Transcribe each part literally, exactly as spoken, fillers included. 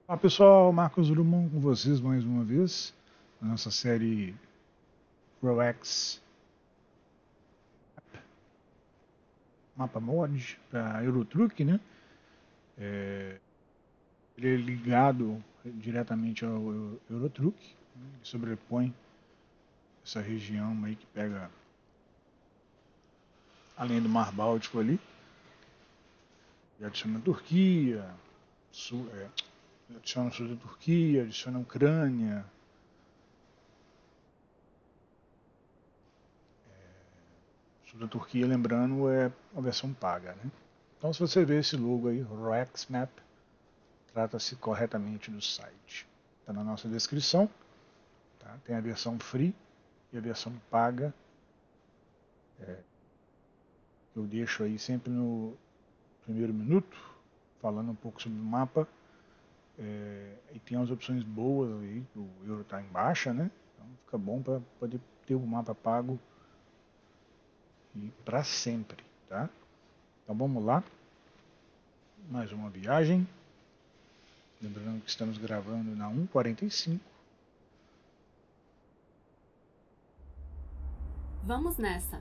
Olá pessoal, Marcos Drummond com vocês mais uma vez na nossa série RoX Mapa Mod para Eurotruck, né? É, ele é ligado diretamente ao Eurotruck, né? Ele sobrepõe essa região aí que pega além do Mar Báltico ali, e adiciona a Turquia, sul, é, adiciona o sul da Turquia, adiciona a Ucrânia. Sul da Turquia, lembrando, é a versão paga, né? Então, se você ver esse logo aí, RoX Map, trata-se corretamente do site. Está na nossa descrição. Tá? Tem a versão free e a versão paga. É, eu deixo aí sempre no primeiro minuto, falando um pouco sobre o mapa. É, e tem umas opções boas aí, o euro está em baixa, né? Então fica bom para poder ter o mapa pago para sempre, tá? Então vamos lá, mais uma viagem. Lembrando que estamos gravando na um quarenta e cinco. Vamos nessa!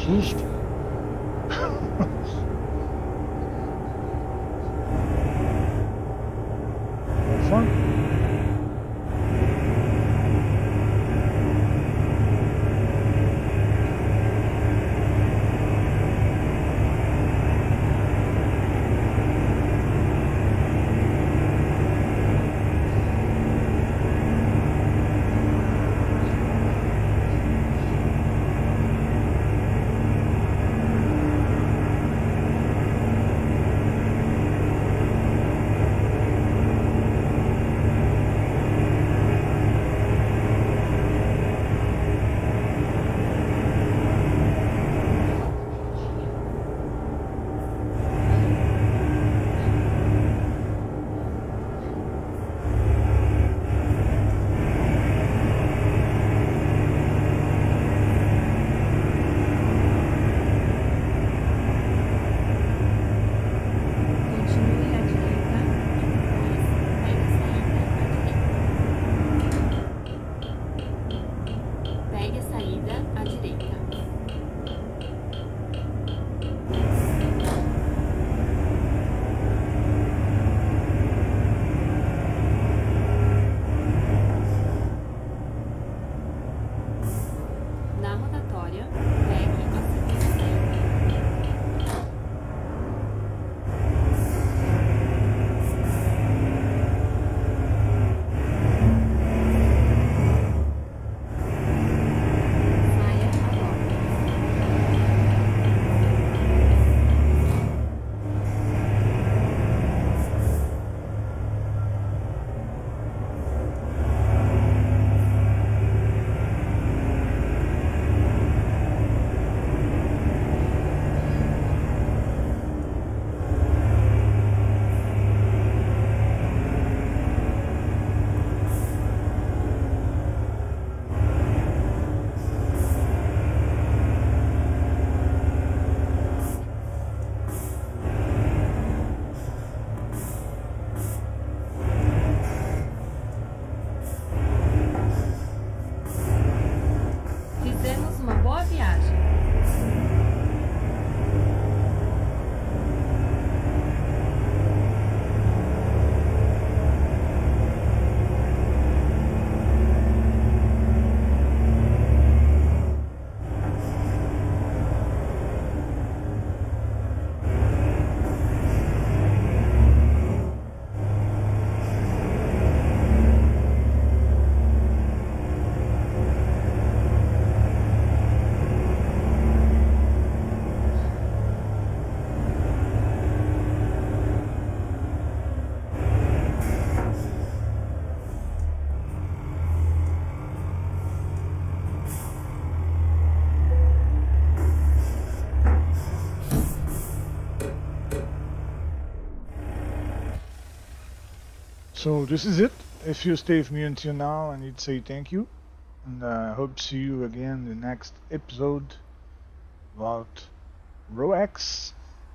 susto. Ufa. So this is it. If you stay with me until now, I need to say thank you, and I uh, hope to see you again in the next episode about ROEX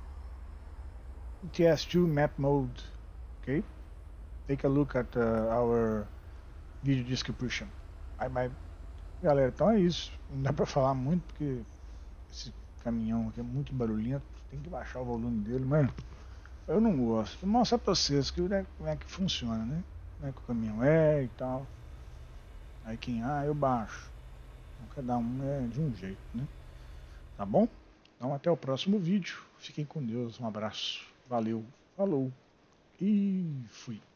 T S two map mode. Okay, take a look at uh, our video description. Bye bye. Galera, então é isso. Não dá pra falar muito porque esse caminhão aqui é muito barulhento. Tem que baixar o volume dele, mas eu não gosto. Vou mostrar pra vocês que, né, como é que funciona, né? Como é que o caminhão é e tal. Aí quem, ah, eu baixo. Então, cada um é de um jeito, né? Tá bom? Então até o próximo vídeo. Fiquem com Deus. Um abraço. Valeu. Falou. E fui.